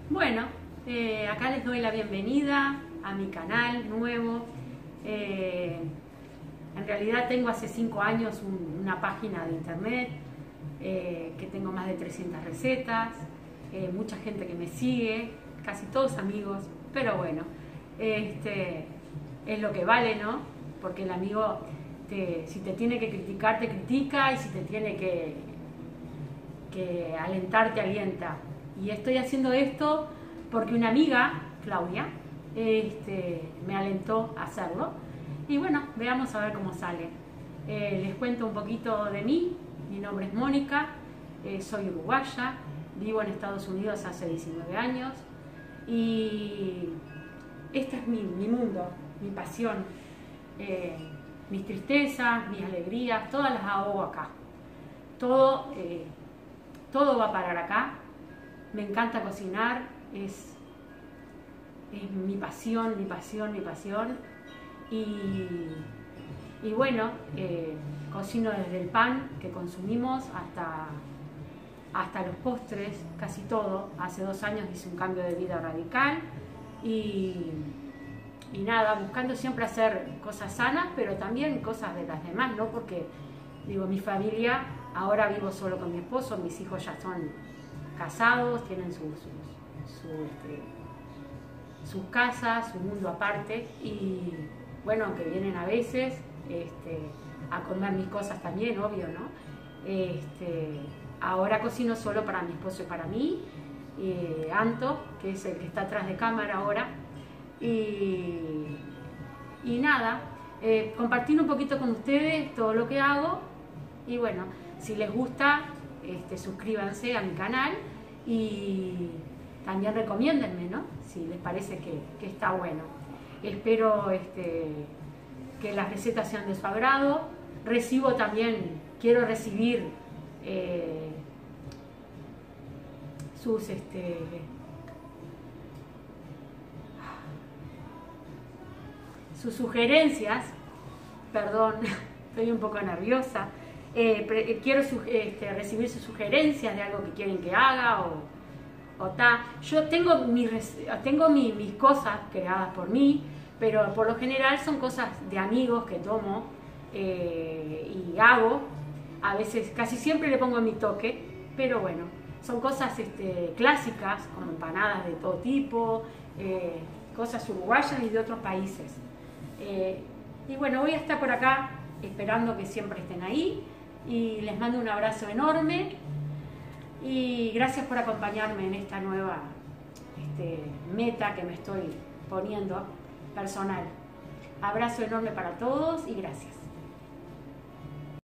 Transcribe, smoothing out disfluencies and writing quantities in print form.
Bueno, acá les doy la bienvenida a mi canal nuevo. En realidad tengo hace 5 años una página de internet que tengo más de 300 recetas, mucha gente que me sigue, casi todos amigos, pero bueno, es lo que vale, ¿no? Porque el amigo, si te tiene que criticar, te critica, y si te tiene que alentar, te alienta. Y estoy haciendo esto porque una amiga, Claudia, me alentó a hacerlo. Y bueno, veamos a ver cómo sale. Les cuento un poquito de mí. Mi nombre es Mónica, soy uruguaya, vivo en Estados Unidos hace 19 años. Y este es mi mundo, mi pasión. Mis tristezas, mis alegrías, todas las hago acá. Todo va a parar acá. Me encanta cocinar, es mi pasión, mi pasión, mi pasión. Y bueno, cocino desde el pan que consumimos hasta los postres, casi todo. Hace 2 años hice un cambio de vida radical y nada, buscando siempre hacer cosas sanas, pero también cosas de las demás, ¿no? Porque, digo, mi familia, ahora vivo solo con mi esposo, mis hijos ya son casados, tienen sus casas, su mundo aparte, y bueno, aunque vienen a veces a comer mis cosas también, obvio, ¿no? Ahora cocino solo para mi esposo y para mí, Anto, que es el que está atrás de cámara ahora, y nada, compartir un poquito con ustedes todo lo que hago, y bueno, si les gusta, suscríbanse a mi canal y también recomiéndenme, ¿no? Si les parece que está bueno. Espero que las recetas sean de su agrado. Quiero recibir sus sugerencias. Perdón, estoy un poco nerviosa. Quiero recibir sus sugerencias de algo que quieren que haga o tal. Yo tengo mis cosas creadas por mí, pero por lo general son cosas de amigos que tomo y hago. A veces, casi siempre le pongo mi toque, pero bueno, son cosas clásicas, con empanadas de todo tipo, cosas uruguayas y de otros países. Y bueno, voy a estar por acá esperando que siempre estén ahí. Y les mando un abrazo enorme y gracias por acompañarme en esta nueva meta que me estoy poniendo personal. Abrazo enorme para todos y gracias.